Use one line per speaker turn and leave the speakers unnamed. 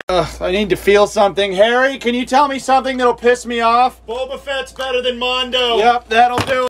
I need to feel something. Harry, can you tell me something that'll piss me off?
Boba Fett's better than Mondo.
Yep, that'll do it.